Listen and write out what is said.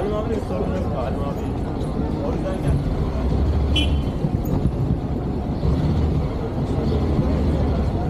Halim abi de bir sorun yok. Halim abi. O yüzden geldim.